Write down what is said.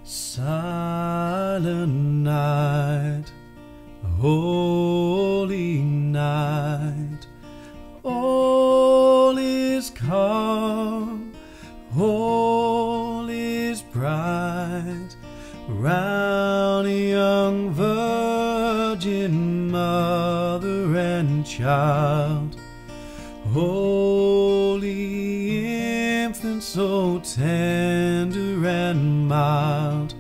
Silent night, holy night, all is calm, all is bright, round a young virgin mother and child. Holy infant, so tender and mild,